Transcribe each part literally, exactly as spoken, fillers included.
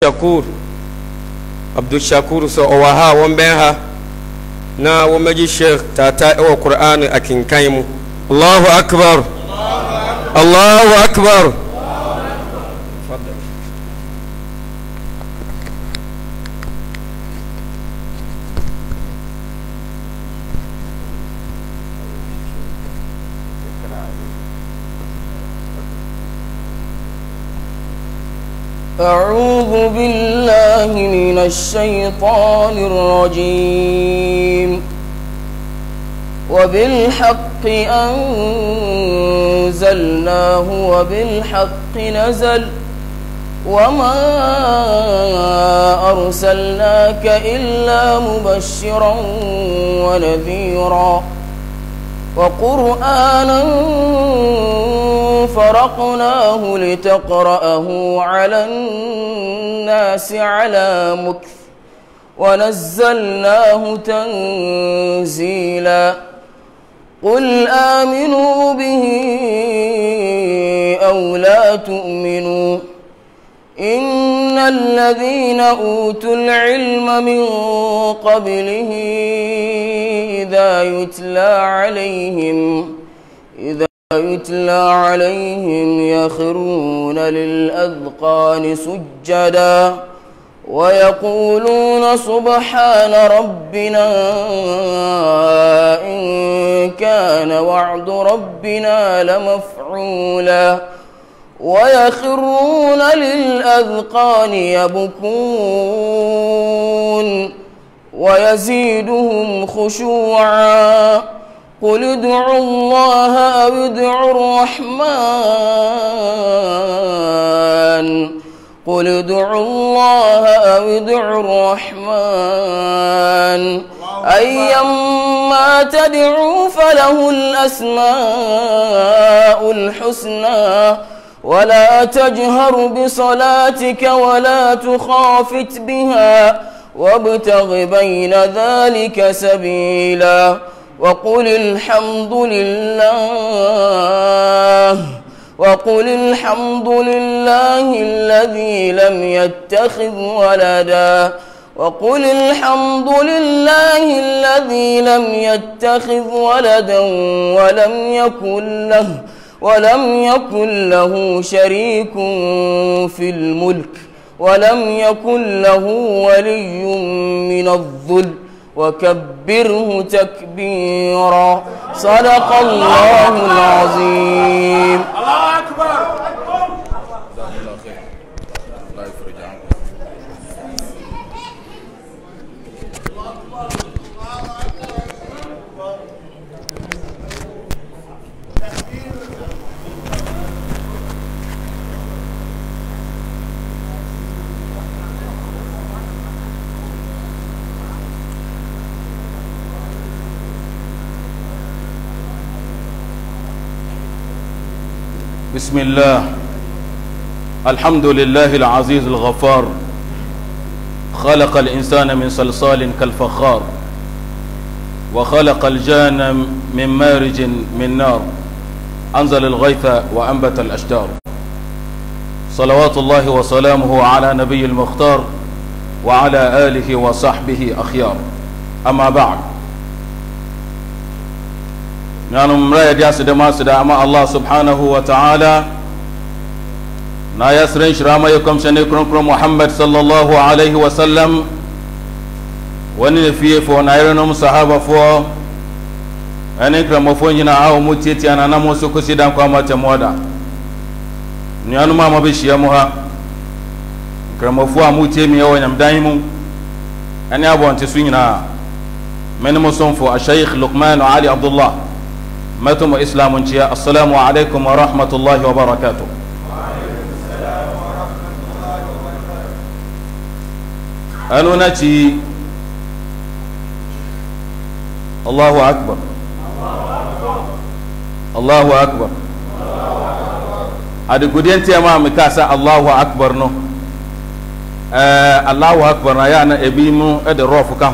Shakur Abdul Shakur so owaha wombenha na womaji Sheikh tata ewa Qur'an akinkai Allahu akbar Allahu akbar أعوذ بالله من الشيطان الرجيم وبالحق أنزلناه وبالحق نزل وما أرسلناك إلا مبشرا ونذيرا وقرآنا فرقناه لتقرأه على الناس على مكث ونزلناه تنزيلا قل آمنوا به أو لا تؤمنوا إن الذين أوتوا العلم من قبله إذا يتلى عليهم إذا يتلى عليهم يخرون للأذقان سجدا ويقولون سبحان ربنا إن كان وعد ربنا لمفعولا ويخرون للأذقان يبكون ويزيدهم خشوعا قل ادعوا الله أو ادعوا الرحمن قل ادعوا الله أو ادعوا الرحمن أيما تدعوا فله الأسماء الحسنى ولا تجهر بصلاتك ولا تخافت بها وابتغ بين ذلك سبيلا وقل الحمد لله وقل الحمد لله الذي لم يتخذ ولدا وقل الحمد لله الذي لم يتخذ ولدا ولم يكن له ولم يكن له شريك في الملك ولم يكن له ولي من الذل وكبره تكبيرا صدق الله العظيم. الله أكبر. بسم الله الحمد لله العزيز الغفار خلق الإنسان من صلصال كالفخار وخلق الجان من مارج من نار أنزل الغيث وأنبت الأشجار صلوات الله وسلامه على نبي المختار وعلى آله وصحبه أخيار أما بعد نانو مرايا دياس دماس دا أما الله سبحانه وتعالى نا يسرين شراما يكم شنكرم كرم محمد صلى الله عليه وسلم وني فيه فو نايرنم صحابة فو أنكرم فو نجنا أو متيتي أنا نمو سكسي دام كوما تمودا نانو ما مبشي يموها كرم فو متي ميو يمدايمو أني أبو أنت سوينا من مصنفو الشيخ لقمان علي عبد الله ماتم إسلام جيا السلام عليكم ورحمة الله وبركاته. أنا نأتي الله أكبر الله أكبر هذا قدين تيما مكاسا الله أكبر نو الله أكبر نيانا إبيمو إد الروف كهم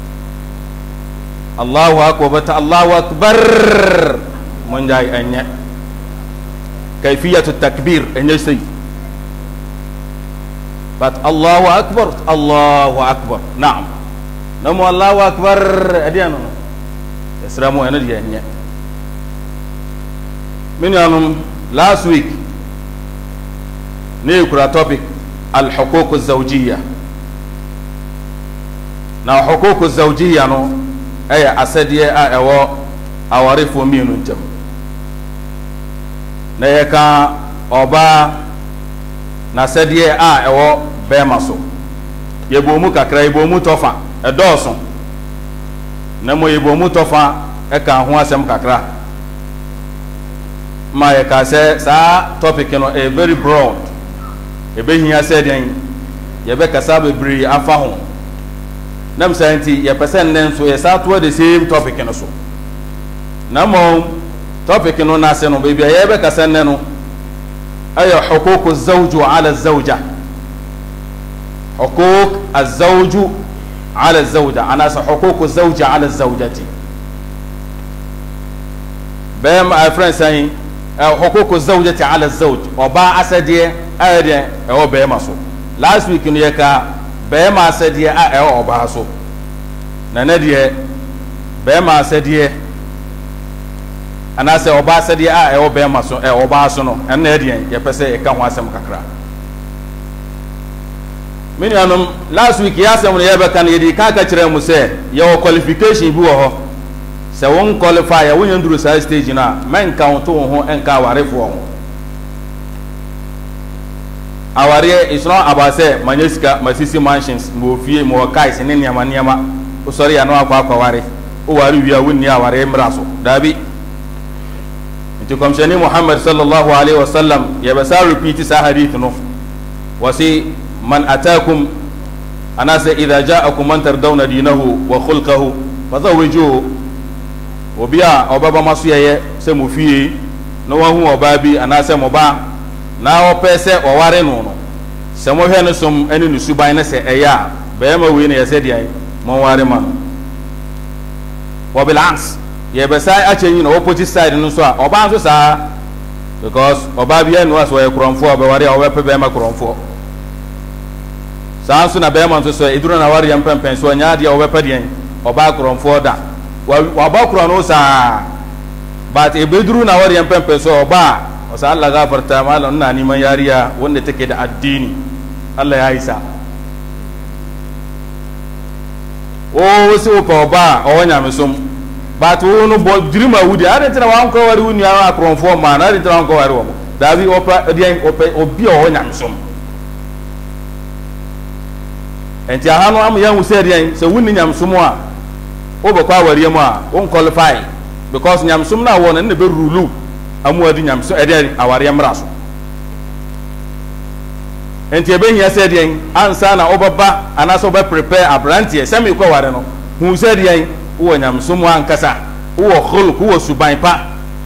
الله أكبر بت الله أكبر من جاي أني كيفية التكبير أني سي but Allahu Akbar, Allahu Akbar. Naam. Namo Allahu Akbar adiano. Esramo eno dia nye. Minyanum last week ne kura topic al-huquq az-zawjiyya. Na huquq az-zawjiyya no ay asadiye a ewo awarefo mienu ntam. Na yeka oba na asadiye a ewo bema so. Yebomu kakra yebomu tofa edoso. Na mo yebomu tofa e ka ho asem kakra. Ma yeka se sa topic no a very broad. Ebe hia said den ye be kasa bebre afa ho. Nam santi ye person nen so ye sa to the same topic no so. Na mo topic no na se no be bia ye be kasa nen no ayo huquq az-zawj 'ala az-zawja. Huquq az-zawj 'ala az-zawja ana sa huquq az-zawj 'ala az-zawjati. Bam my friend saying huquq az-zawjati 'ala az-zawj oba asadiye ayde e o be maso. Last week no ye ka be ma asadiye a e o ba so. Na na de be ma asadiye ana se oba asadiye a e o be maso e o ba so no en na de ye pese e ka ho asem kakra. Many anum last week ya asem no ye be kan ye di ka ka kire mu se ye o qualification bi wo ho. Se won qualify ya won nduru sa stage na men count to ho en ka warefo ho. Aware is not about say manyeska masisi mansions mo fie mo kai se ne niama niama o sori ya no akwa akwa ware o ware wi awuni aware mraso dabi nti komshani Muhammad sallallahu alaihi wasallam ya basa repeat sa hadith no wasi man atakum anasa idha ja'akum man tardawna dinahu wa khulquhu fadhawijuhu obia obaba maso ye se mo fie no wa hu obabi anasa mo ba na o pese o ware no no se mo hwe no som ene no suban na se eya be ma we ne ye se dia mo ware ma wo balance ye be sai a chenyi no opposite side no so a oba so sa because oba bia no aso ye kronfo be ware o we pe be ma kronfo sa so na be ma so so eduro na ware yam pempen so nya dia o we pe dia oba kronfo da wa ba kron no sa but e beduru na ware yam pempen so oba wasu Allah gafarta malam ina neman yariya wanda take da addini Allah ya isa o wasu ko ba o wanya misum ba to no bo dirima wudi a den tana wan ko wari wuni a akron ma na den tana ko wari wo da bi o pa den o pe o bi o wanya misum enti a hanu am yan wuse den se wuni nyam sum a o bo kwa wari mu a on qualify because nyam sum na won na be rulu amu adi nyam so ede aware mraso enti ebe hia said yen ansa na obaba anaso be prepare abrantie se me ko ware no hu said yen wo nyam so mu ankasa wo khulq wo suban pa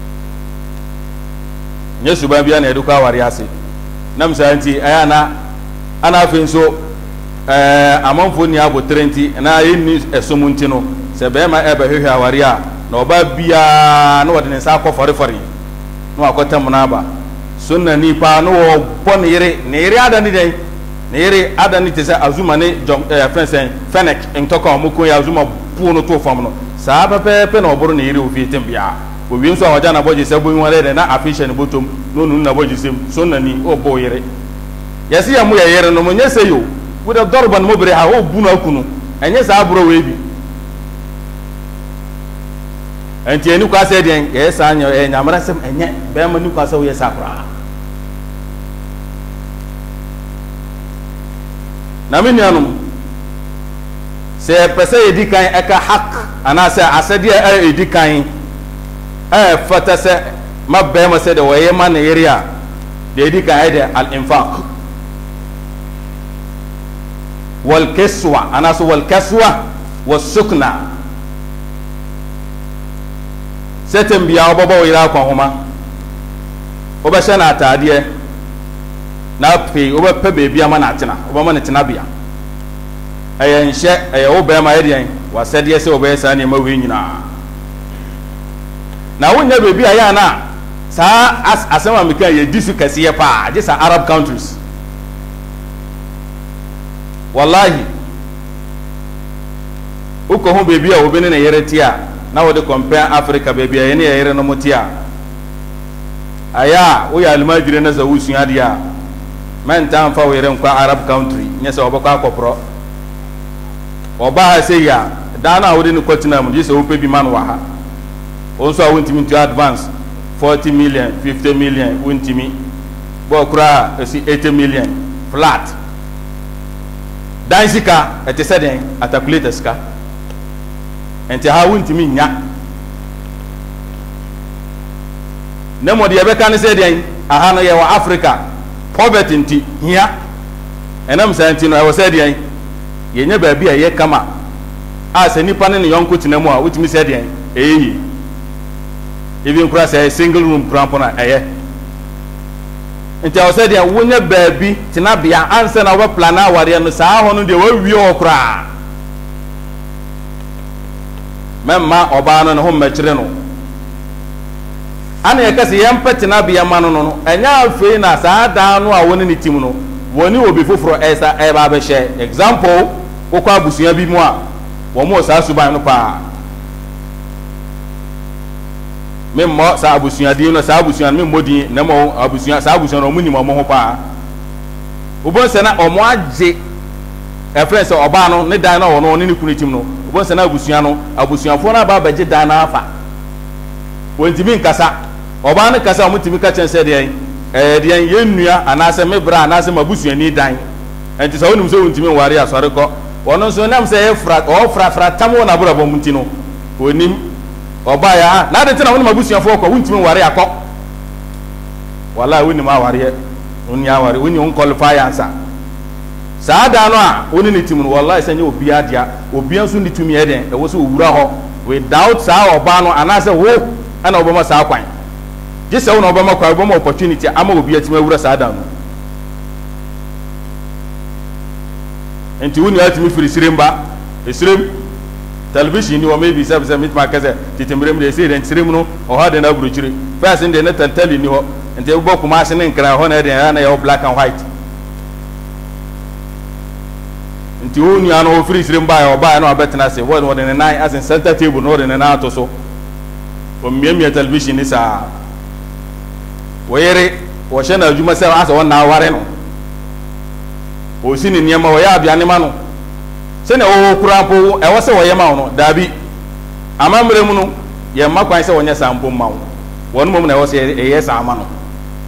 nye suban bia na edu ko aware ase nam sa enti aya na ana fe so eh amanfo ni abo trenti na yini esomunti no se be ma ebe hwehwe aware a na oba bia na wode ne sa akọ fori fori no akota munaba sunna ni pa no bon yire ne yire adani dai ne yire adani te sa azuma ne jom eh fensen fenek entoko amoko ya azuma pu no to fam no sa ba pe pe no oburu ne yire ofi tembia o wi nso awaja na boji se bu wale na afisha ne botom no nu na boji sem sunna ni o bo yire yesi ya mu ya yire no munye se yo wuda dorban mubri ha o bu na kunu enye sa aburo we bi enti eni kwa se den ye sa anya e nyamara sem enye be ma ni kwa se wo ye sakura na me nuanum se pese edikan eka hak ana se asedi e edikan e fata se ma be ma se de wo ye ma na area de edikan e de al infaq wal kiswa ana so wal kaswa was sukna setem bia obobo ira kwa homa oba sha na atade na pe oba pe bebi ama na atena oba ma na tena bia ayen hye aye oba ma yedian wa sede se oba sa na ma we nyina na wonya bebi aya na sa asema meka ye disu kase ye pa je sa Arab countries wallahi uko ho bebi a obi ne ne yere tia na wo de compare Africa bebi a ye ne yere no motia aya wo ya almajire na zawu suya dia man tan fa wo yere nkwa Arab country nyese obakwa akopro oba ha se ya dana wo de ne kwatina mu jise wo pe bi man wa ha onso a wontimi to advance forty million fifty million wontimi bo kura esi eighty million flat dan sika ete seden atakulate sika ente ha wontimi nya nemo de yebeka ne seden aha no ye wa Africa poverty nti hia enam santi no e wo seden ye nya ba bi a ye kama a se nipa ne yonko tinemu a wotimi seden eyi even kura say single room krampona eye nti I said ya wonya baabi tinabia anse na wo plan aware no saa ho no de wo wie okra memma oba no ho mmekire no ana yakase yempa tinabia ma no no enya afei na saa da no a woni ni tim no woni obi foforo esa e ba be share example kokwa abusuya bi mu a wo mo saa suban no pa memmo sa abusuya di no sa abusuya memmo di na mo abusuya sa abusuya no munni mo ho pa ubon se na omo age e friend se oba no ne dan na wo no ne kunu tim no ubon se na abusuya no abusuya fo na ba baje dan na afa wontimi nkasa oba ne kasa mo timi ka chen se de eh de yenua anase me bra anase mabusuya ni dan enti so wonim se wontimi ware asore ko wono so nam se e fra o fra fra tamo na bro bo munti no wonim oba ya na de tena woni mabusuya fo ko wuntimi ware akọ wallahi woni ma ware woni ya ware woni on qualify answer saada no a woni ni timu wallahi sanye obi adia obi anso ni tumi eden e wo so owura ho without sa oba no anase wo ana obama sa kwan gise wo na obama kwa obama opportunity ama obi atima wura saada no enti woni atimi firi siremba esirem television ni o maybe seven seven mit market titimrem de say den tirem no o ha de na buruchire first in de na tantali ni ho ente wo kuma ase ne nkran ho na de na ya black and white enti wo ni ano free sirem ba ya o ba na obetena se wo de ne nine as in center table no de ne na to so o miemia television ni sa wo yere wo she na adwuma se asa won na ware no o sini niam wo ya abiane ma no se na wo kurampo e wo se wo yema wo no dabi amamre mu no ye makwan se wonya sampo ma wo won mom na wo se e ye sama no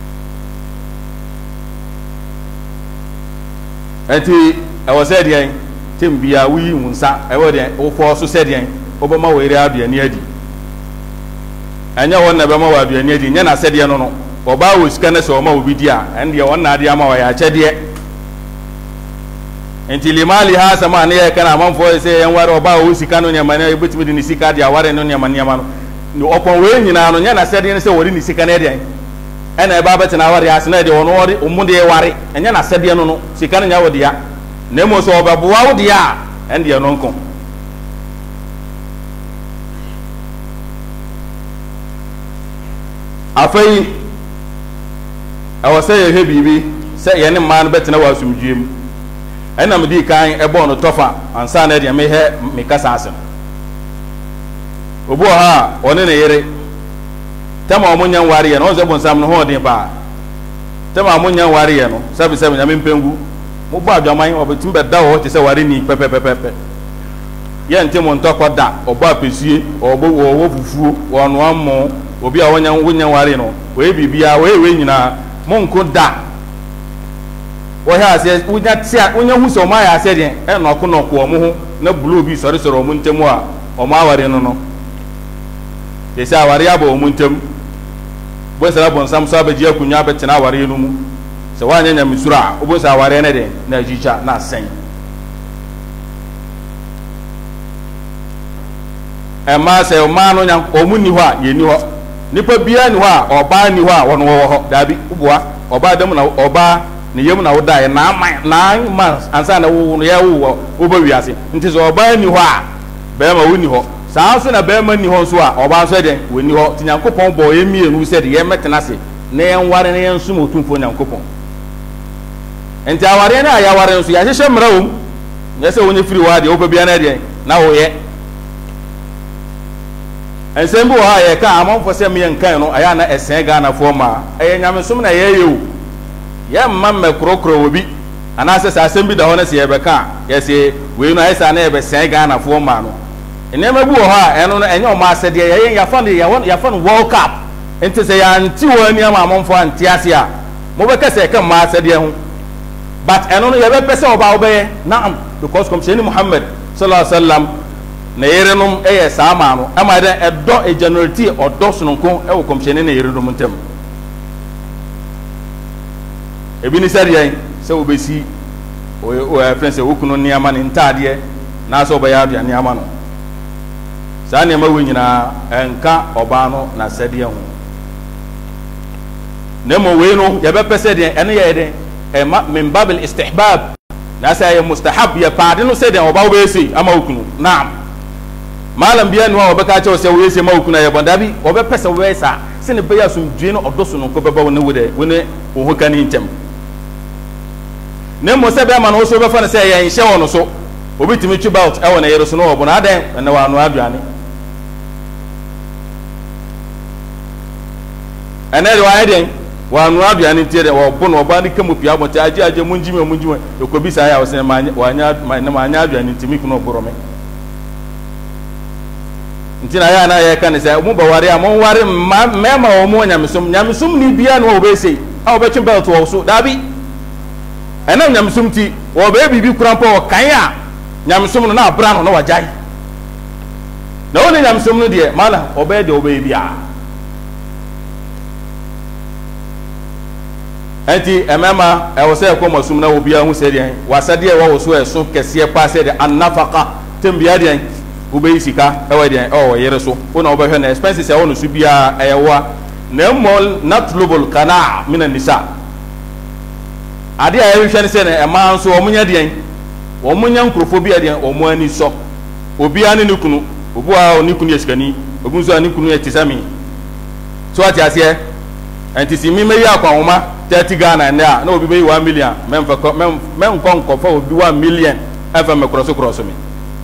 enti e wo se de tim bia wi hunsa e wo de wo fo so se de wo ba ma wo ere aduane adi anya won na ba ma wo aduane adi nya na se de no no wo ba wo sika na se wo ma wo bi dia ende won na ade ama wo ya che de enti limali ha sama ne ya kana manfo se yan ware oba o sika no nyama ne ebutimi de ni sika dia ware no nyama nyama no ni opon we nyina no nya na sede ne se wori ni sika ne de ena e ba bete na ware asena de wono wore omu de ware enya na sede no no sika no nya wo dia na mo so oba bo wa wo dia ende no nko afai awose ye he bibi se ye ne man bete na wasumdwem ena medi kan ebo no tofa ansa na de me he me kasa asem obo ha one ne yere tema omunyan ware ye no ze bonsam no ho den pa tema omunyan ware ye no sabi sabi nyame mpengu mo bo adwaman obetim be da wo te se ware ni pepepepepe ye ntemo ntoko da obo apesie obo wo fufuo wono ammo obi a wonyan wonyan ware no we bibia we we nyina mo nko da wo ha se unya tia unya hu so ma ya se den e no ko no ko mo ho na blue bi sori sori mo ntemu a o ma aware no no de se aware aba o mo ntem bo se la bon sam so abaji akunya betina aware no mu se wa nya nya misura o bo se aware ne de na jicha na sen e ma se o ma no nya o mu ni ho a ye ni ho nipa bia ni ho a oba ni ho a wono wo ho dabi uboa oba dem na oba ni yemu na woda na nine months ansa na wo ya wo wo ba wiase nti so oba ni ho a be ma woni ho saa so na be ma ni ho so a oba so de woni ho ti Nyankopon bo ye mienu se de ye metena se na ye nware na ye nsum otumfo Nyankopon enti aware na ya ware nso ya hyehye mra wom nyese wonye free wa de obebia na de na wo ye ensem bi ha ye ka amonfo se me nkan no aya na esen ga na fo ma aye nyamesom na ye ye o ye mma me krokro obi ana se sa asem bi da ho na se ye be ka ye se we no esa na ye be sen ga na fo ma no enema bi ha eno no enye o ma se de ye ya fa ya ya fa World Cup enti se ya nti wo ani ama amonfo anti ase a mo be ka se ka ma se de ho but eno no ye be pese oba obe naam because kom sheni Muhammad sallallahu alaihi wasallam na yerenum eye sama no ama de edo e generality odo sononko e wo kom sheni na yerenum ntem ebi ni sari yan se obesi o o friends e wokuno ni ama ni ntade na so oba ya bia ni ama no sa ne ma wonyina enka oba no na sade ho nemo we no ye be pese de ene ye de e min bab al istihbab na sa ye mustahab ya paade no se de oba obesi ama wokuno naam malam bia no oba ka che se we se ma wokuno ye bonda bi oba pese we sa se ne be ya sum due no odoso no ko beba wo ne wo de wo ne wo ho kan ntem nemo se be ma no so be fa ne se ye nhye wo no so obi timi twi belt e wo na yero so no obo na adan na wa no aduane ene wa adan wa no aduane tie wo bo no oba ni kamu pia bo ta aje aje munjime munjime ekobi sa ya wo se ma wa nya na ma nya aduane timi kuno borome ntina ya na ye kan se mu ba ware a mo ware mema wo mo nyamsum nyamsum ni bia no obese a obetwe belt wo so dabi ena nyamsum ti wo be bibi kurampo wo kan a nyamsum no na abra no na wajai na woni nyamsum no de mala obe de obe bia enti emema e wo se ko masum na wo bia hu se de wasade e wo so eso kese pa se de annafaqa tembia de ube sika e wo de o yere so wona obe hwe na expenses e wo no su bia e wa na mol natlubul qana' min an-nisa ade a yehwe ne se na e ma so o munya de o munya nkrofo bia de o mu ani so obi ani ne kunu obu a oni kunu yesikani obu so ani kunu yetisami so ati ase enti si mi me ya kwa homa thirty Ghana na na obi be one million mem fa mem mem kon ko fa obi one million e fa me cross cross mi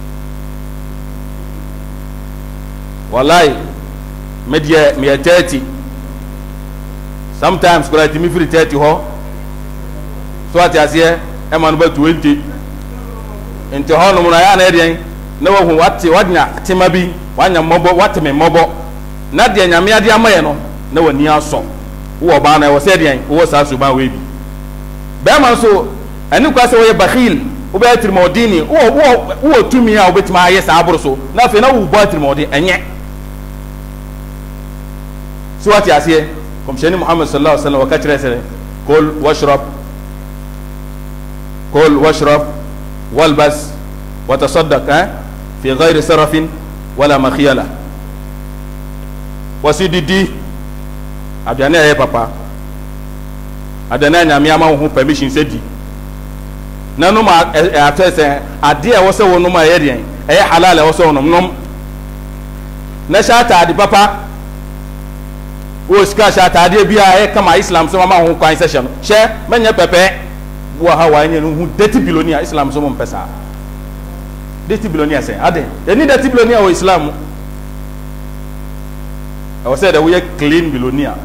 wallahi me die me thirty sometimes ko ati mi free thirty ho so ati ase e ma no ba twenty enti ho no na ya na edien na wo hu wate wadnya tema bi wanya mobo wate me mobo na de nyame ade amaye no na wani aso wo ba na wo se edien wo sa so ba we bi be ma so ani kwa se wo ye bakhil wo be tirmodini wo wo wo tumi a wo betima aye sa aburo so na fe na wo bo tirmodi enye so wati asiye kom sheni Muhammad sallallahu alaihi wasallam wakati sele kul washrab kul washrab walbas وتصدق في غير سرف ولا مخيلة وسيدي aduane aye papa aduane nyame ama ho permission sedi nanu ma atese ade e wose wonu ma ye den e halal e wose wonu nom na shata ade papa wo ska shata ade bia e kama Islam so ma ho kwan session she menye pepe wo ha wa nye hu thirty billion Islam so mo pesa thirty billion say ade they need thirty billion o Islam I was said that we are clean billionaire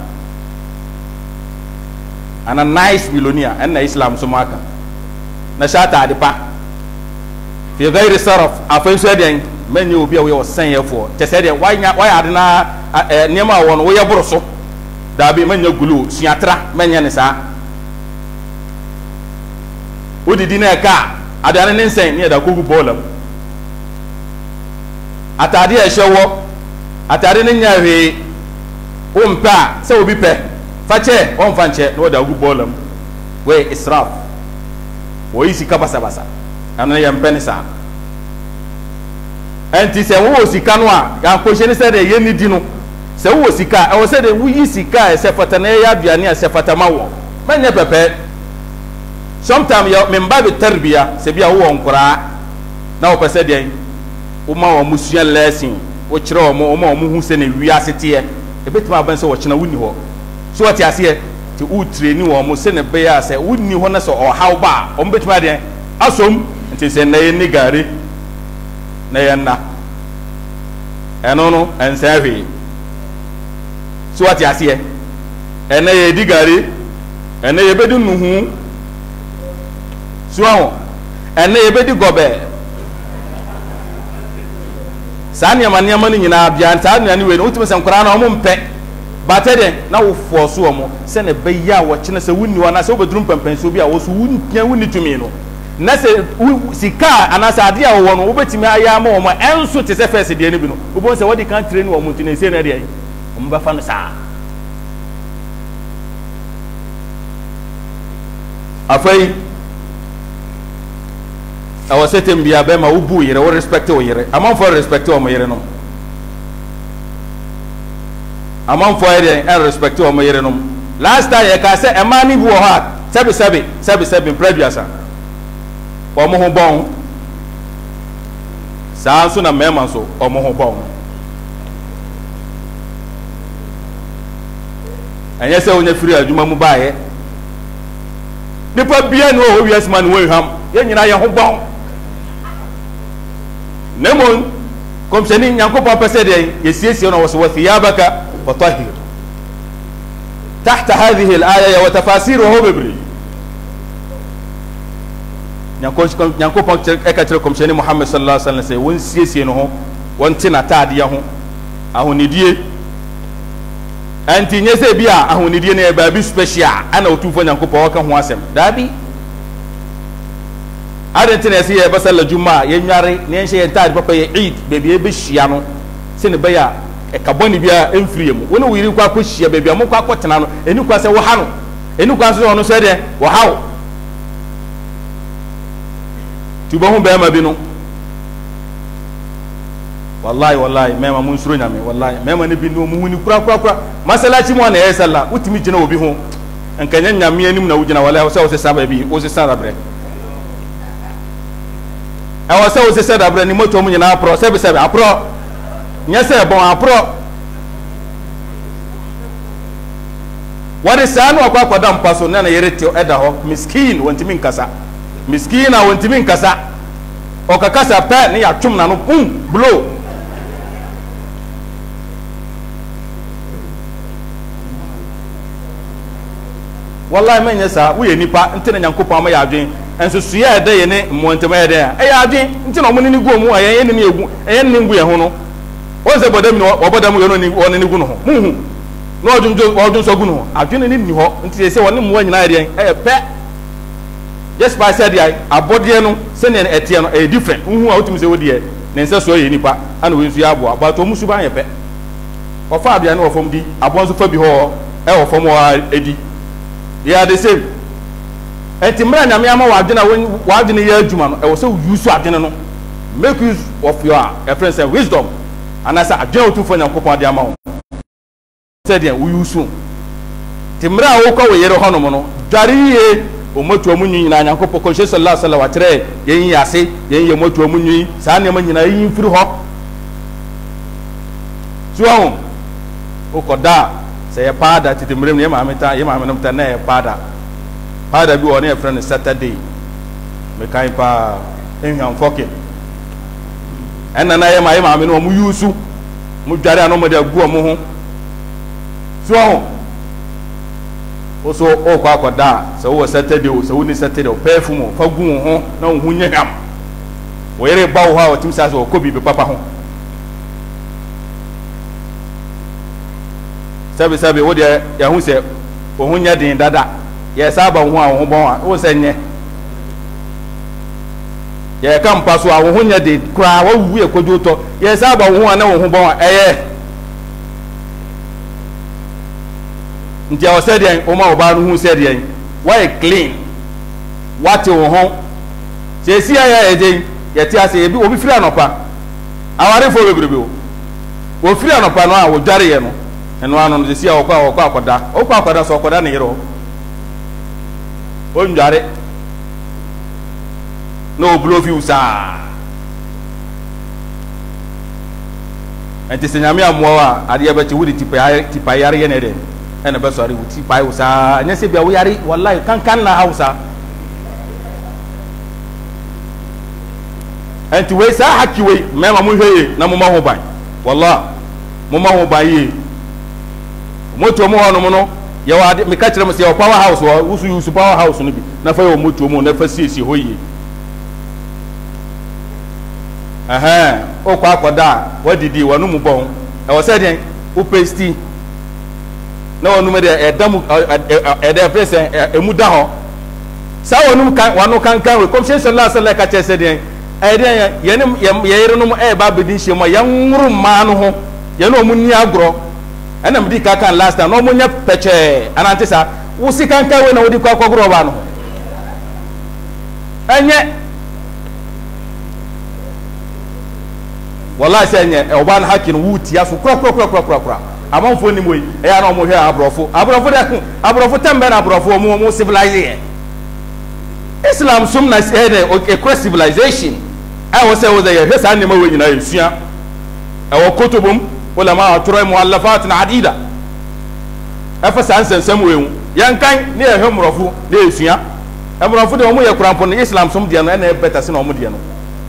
and a nice billionaire and na Islam so maka na shata ade pa fi gairi saraf afan so den many obi a we was saying for te said why why ade na niam a won we yeboro so da bi manya gulu siatra manya ne sa odidi na ka ade ne nsen ne da kogu bolam atade e hyewo atade ne nya hwe o mpa se obi pe fa che o mfa nche no da gu bolam we israf wo isi ka basa basa ana ya mpeni sa enti se wo sika no a ya ko hye ne se de ye ni di no se wo sika e wo se de wo yi sika e se fata na ya aduane e se fata ma wo manya pepe sometimes ya memba be tarbiya se bia wo nkura na wo pese de wo ma wo musua lesson wo kire wo mo wo mo hu se na wi asete e betima ban se wo kina wuni ho so what ase ti u training wo mo se na be ya se wuni ho na so o how ba o betima de asom nti se na ni gari na ye na eno no ensa hwe so ati ase ena ye di gari ena ye bedi nuhu so awo ena ye bedi gobe sani amani amani nyina bia nta nua ni we no utime se nkora na omo mpe batede na wo force omo se na be ya wo kine se wunni wana se obedrum pempenso bi a wo so wuntia wunni tumi no na se sika anasa ade a wo no obetimi aya ma omo enso te se first de ne bi no obo se wodi kan train wo mutune se na de ai omo ba fa no sa afai awa setem bia be ma ubu yere wo respect wo yere amon for respect wo mo yere no amon for yere and respect wo mo yere no last time e ka se e ma ni bu ha sebi sebi sebi sebi previous o mo ho bon sa so na mema so o mo ho bon anya se onya firi adwuma mu baaye nipa bia no o wias man wo ham ye nyina ye ho bon nemon kom seni nyanko pa pese de yesiesie no waso thiyabaka fatahir tahta hadhihi al-aya wa tafasiruhu bibri nyanko nyanko pa ekatere kom seni Muhammad sallallahu alaihi wasallam se won siesie no ho won tina taade ho ahonidie anti nyese bia ahonidie na ba bi special ana otufo nyanko pa waka ho asem dabi adenti na siye basala juma ye nware ne enhye entade papa ye eid bebi e be hia no se ne baya e kaboni bia emfiri mu woni wiri kwa ko hia bebi amko akotena no eni kwa se wo ha no eni kwa so no so de wo ha wo tubo hu be ma bi no wallahi wallahi mema mun suro nyame wallahi mema ne bi no mu huni kura kura kura masalachi mo na ye sala utimi gina obi ho enkanya nyame anim na wugina wallahi so se saba bi o se sara bre awa se o se se da bre ni moto mu nyina apro se be se be apro nya se bon apro wari sanu akwa kwada mpaso na na yerete eda ho miskin wantimi nkasa miskina wantimi nkasa o kakasa pa ni ya twum na no pum blow wallahi menya sa wo ye nipa ntene nyankopon ma ya adwen enso suya ede ye ne montema ede ya e ya adwen ntene omo ni gu mu ayen ni egu ayen ni ngu ye ho no o se bodam ni obodam ye no ni woni ni gu no ho muhu no odunjo odun so gu no adwen ni ni ho ntene se woni mu anyina ede e pe just by said ya abode no se ne etie no e different hu a otumi se wodi e ne nse so ye nipa ana we nsu ya abo abato musu ban ye pe o fa abia ne o fom di abon so fa bi ho e o fom wa edi they are the same enti mra nyame ama wadena wadena ye adwuma no e wo se use adwene no make use of your a friend say wisdom and as adwene otufo nyankopon ade ama wo said ya we use ti mra wo kwa we yere hono mo no dware ye o motu omunyi na nyankopon ko sallallahu alaihi wasallam atere yen yase yen ye motu omunyi sa ne ma nyina yin firi ho so o koda se ye pada ti timrem ne ma ameta ye ma amenom ta na ye pada pada bi woni e friend Saturday me kai pa enham foke enna na ye ma ye ma ameno mu yusu mu dware ano mo de agu mo ho so o so o kwa koda se wo Saturday o se wo ni Saturday o perfume fa gu ho na hu nyam wo yere ba wo ha o tim sa so ko bi be papa ho sabe sabe wo de ya hu se o hu nya din dada ye saba hu a hu bon a wo se nye ye kam paso a wo hu nya de kura wo wu e kojo to ye saba hu a na wo hu bon a eye ntia o se de o ma o ba hu se de why clean what wo ho se si aya e de ye ti ase e bi obi firi anopa aware fo bebrebe o wo firi anopa no a wo dware ye no eno anu de sia okwa okwa akoda okwa akoda so akoda ne yero o ndare no blow you sa enti senyame amoa ade ya beti wudi tipa tipa yare ye ne de ene be sori wuti pa you sa anya se bia wo yare wallahi kan kan na hausa enti we sa haki we mema mu hweye na mo ma ho ban wallahi mo ma ho ban yi moto mo hono mo no ye wa me ka kire mo se power house wo usu usu power house no bi na fa yo moto mo na fa siesie ho yi aha o kwa akoda wadidi wanu mu bon e wo se den o pesti na wonu me de edam ede presen emu da ho sa wonu kan wanu kan kan we komshe sallallahu alaihi wasallam ka che se den e den ye ne ye yire no mo e ba bedin hye mo ya nwuru ma no ho ye no mu ni agro ana mdi ka kan last time no mo nya peche anante sa wo si kan kan we na wodi kwa kwagro ba no enye wallahi se enye e oban hakin wuti aso kro kro kro kro kro kro amanfo ni moyi e ya na mo hwe abrofo abrofo da abrofo tembe na abrofo mo mo civilize Islam sum na say a cross civilization I was say was a hesa anima we nyina yesua e wo kotubum ulama atro muallafat adida afa sansensem we hu yankan ne ehwe mrofo ne yesua e mrofo de mo ye kurampo ne Islam sum de no na e better se na mo de no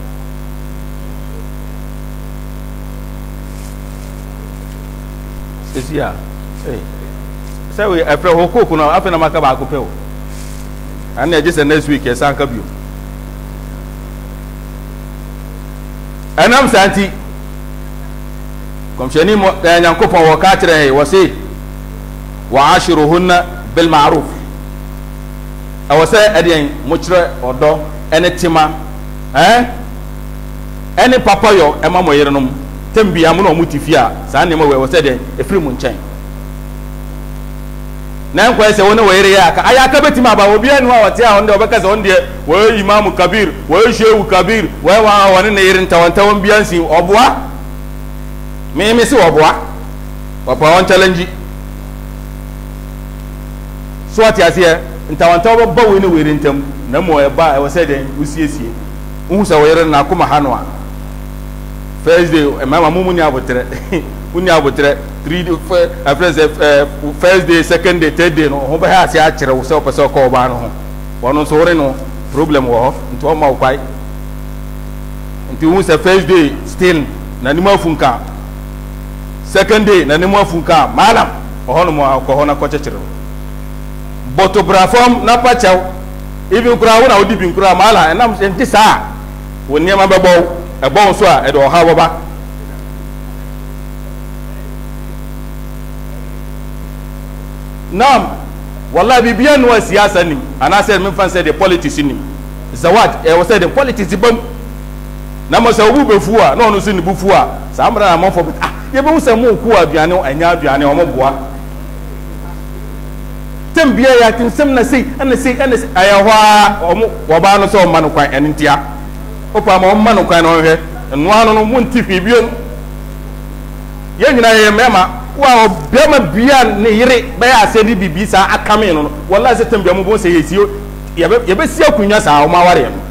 esia eh say we afre ho koku no afa na maka ba akopɛ o and I just next week yes anka bio and am santi komsheni mo nyankopon wo ka kire wo se wa ashiruhunna bil ma'ruf awose edien mo kire odo ene tima eh ene papa yo e ma mo yerenom tembia mo no mo tifia sa ne mo we wo se de efiri mo nchen na nkwa se woni were ya ka aya ka betima ba obi anu a wote a wonde obeka se wonde wo imam kabir wo shehu kabir wo wa woni ne yirin tawanta won biansi oboa me me si oboa papa won challenge so ati ase ntawanta wo ba wo ni were ntam na mo e ba e wo se den usiesie uhu se wo yirin na kuma hanu a first day e mama mumu ni abotre uni abotre three day first day second day third day no ho ba ha se a kire wo se o pese ko ba no ho wono so wore no problem wo ho nti o ma wo kwai nti hu se first day still na ni mafunka second day na ni mafunka malam o ho no mo ko ho na ko chechire boto brafom na pachaw even kura wo na odi bin kura mala enam nti sa woni ma bebo e bon so a e do ha wo ba nam wallahi bibiyan wa siyasa ni ana say min fan say the politics ni zawad e was say the politics bam na mo say obu befuwa na onu so ni bufuwa sa amra na mo fo ah ye be say mo ku aduane anya aduane o mo boa tambia ya tin sem na sei ana sei ana ayahwa o mo wo ba no so ma no kwan entia o pa ma o ma no kwan no hwe no anu no mo ntifi bion ye nyina ye mema wa bema bia ne yire ba ya se di bibi sa akame no wallahi se tambia mo bo se yesio ye be ye be si akunya sa o ma ware no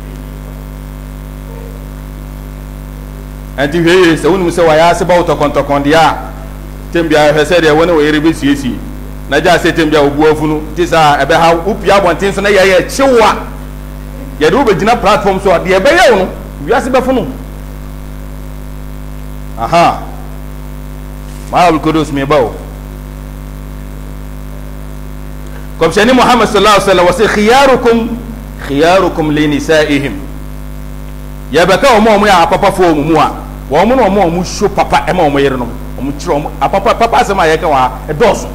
anti he se wonu se wa ya se ba utokon dia tambia he se de woni wo yire be siesi na ja se tambia obu afunu ti sa ebe ha upia bontin so na ye ye chiwa ye do be gina platform so de be ye no wi ase be funu aha Ma'al Qudus me bawo kom shani Muhammad sallallahu alaihi wasallam wasi khiyarukum khiyarukum li nisaihim ya baka o mo mo ya papa fo mu mu a wo mo no mo mo sho papa e ma o mo yere no o mo kiro mo papa papa se ma ye ka wa e doso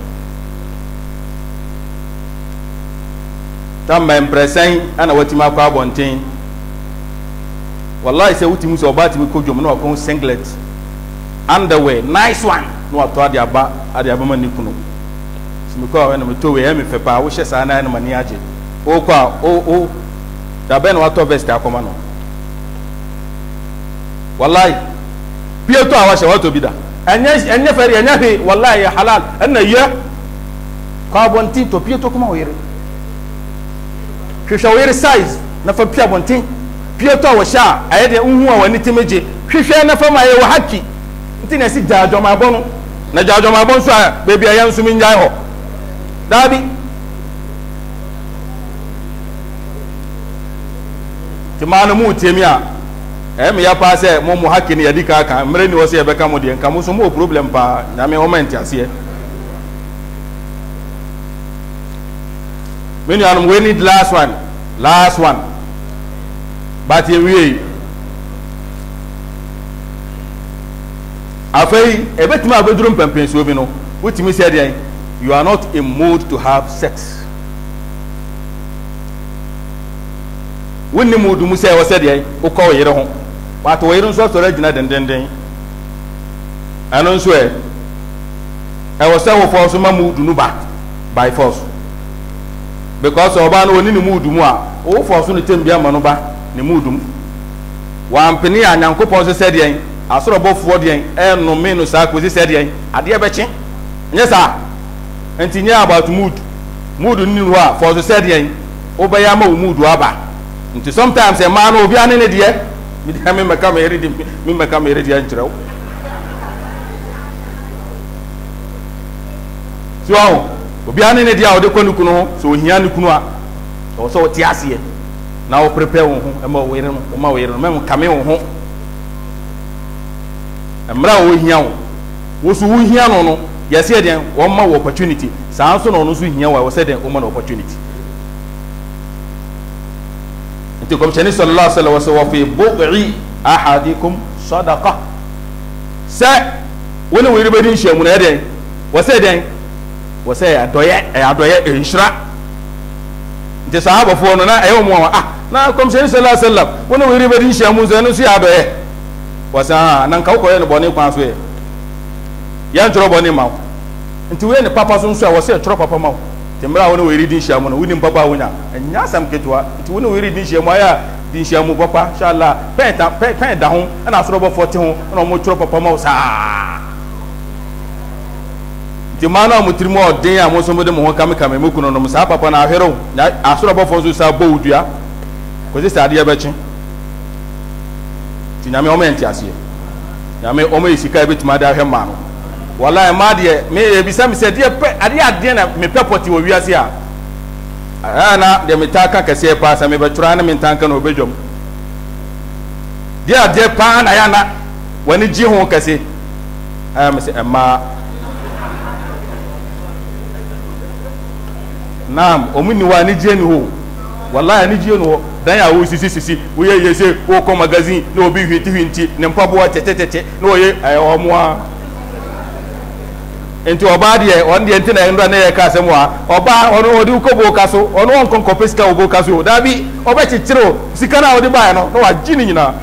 tam ma impresen ana wati ma kwa bonten wallahi se wuti mu so ba ti ko jom no ko singlet underwear nice one no ato ade aba ade aba mani kuno simiko a na meto we me fepa wo hye sa na na mani age o kwa o o da ben wato vest akoma no wallahi pieto a wa hye wato bida anya anya fari anya he wallahi halal anna ya kwa bonti to pieto kuma o yere hwehwe yere size na fa pia bonti pieto a wo sha ayede unhu a wani timeje hwehwe na fa ma ye wo haki ntina si jajo ma bonu na jajo ma bon so a bebi ayan su min jai ho dabi ti manu mu temia em ya pa se mo mo haki ne yadi ka ka mre ni wo se e beka mo de nka mo so mo problem pa na me moment ase when you are we need last one last one but we afei ebetuma abeduru mpempenso obi no wotimi se de you are not in mood to have sex wonni mood mu se wo se de wo ko yire ho but wo yire nso so regina dendenden ano nso e e wo se wo force ma mood nu ba by force because oba no oni ni mood mu a wo force no tembia ma no ba ni mood mu wa mpeni anyankopon se se de asoro bofo de en no me no sa kwesi se de ade ebeche nye sa enti nya about mood mood ni ru a force se de obeya ma mood aba nti sometimes a man obi ane ne de mi de me meka me ready mi meka me ready ankyerɛw so obi ane ne de a ode kwanu kunu so ohia ne kunu a o so ti ase na o prepare wo ho e ma wo yere no o ma wo yere no me kame wo ho emra wo hia wo wo so wo hia no no yesi e den wo ma wo opportunity saa so no no so hia wo wo se den wo ma no opportunity nti kom chani sallallahu alaihi wasallam wa fi bu'i ahadikum sadaqa sa woni wo ribe din hia mu na den wo se den wo se adoye adoye enhira nti sahaba fo no na ayo mu ah na kom chani sallallahu alaihi wasallam woni wo ribe din hia mu zo no so adoye wasa nan ka ko ye no bone kwa so ye yan tro bone ma nti we ne papa so so wasa tro papa ma temra woni we reading shia mu no woni papa wonya anya sam ketwa nti woni we reading shia mu aya din shia mu papa inshallah pen ta pen da ho na so bo forty ho na mo tro papa ma sa nti ma na mo tirimo odin a mo so mo de mo ho kam kam me kuno no mo sa papa na ahero asoro bo fo so sa bo udua ko se sa de ya bechi ti nyame o menti ase nyame o me sika betima da hwe ma no wallahi ma de me e bisa me se de pe ade ade na me pepoti wo wiase a ana de me taka kase pa sa me betura na me tanka no obedwom de ade pa na ya na wani ji ho kase aya me se ma nam o mu ni wa ni je ni ho wallahi ni je no dan ya wo sisi sisi wo ye yese wo ko magazine na obi hwiti hwiti ne mpabo tetetete na wo ye ayo mo a enti oba de on de enti na ndra na ye ka asem a oba ono odi ko bo ka so ono on kon kopesika wo bo ka so da bi oba chichiro sika na odi ba no na wa jini nyina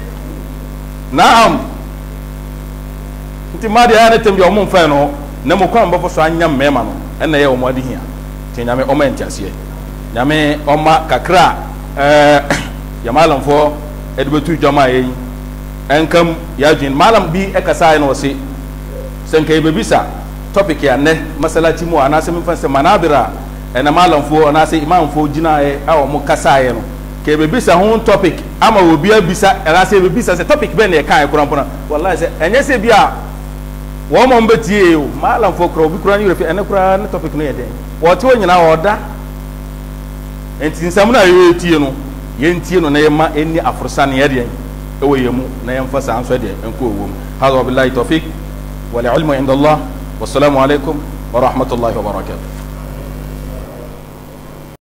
naam enti ma de ya ne tembi o mo mfa no na mo kwa mbofo so anya mmema no en na ye o mo adi hia tinyame o menti ase nyame oma kakra eh ya malam fo edbetu jama yi enkam ya jin malam bi e kasa no se senke bebisa topic ya ne masalati mu anase mi fanse manabira ena malam fo anase imam fo jina e awo mu kasa ye no ke bebisa hun topic ama obi abisa anase bebisa se topic be ne kan kuran wallahi se enye se bia wo mo mbetie o malam fo kro bi kuran yure fi ene kuran topic no ye den wo ti wonyina oda enti nsam na ye tie no ye ntie no na ye ma eni afursa ne ye de e wo ye mu na ye mfa sa anso de enko wo mu hada billahi tawfik wal ilmu inda Allah wassalamu alaikum wa rahmatullahi wa barakatuh.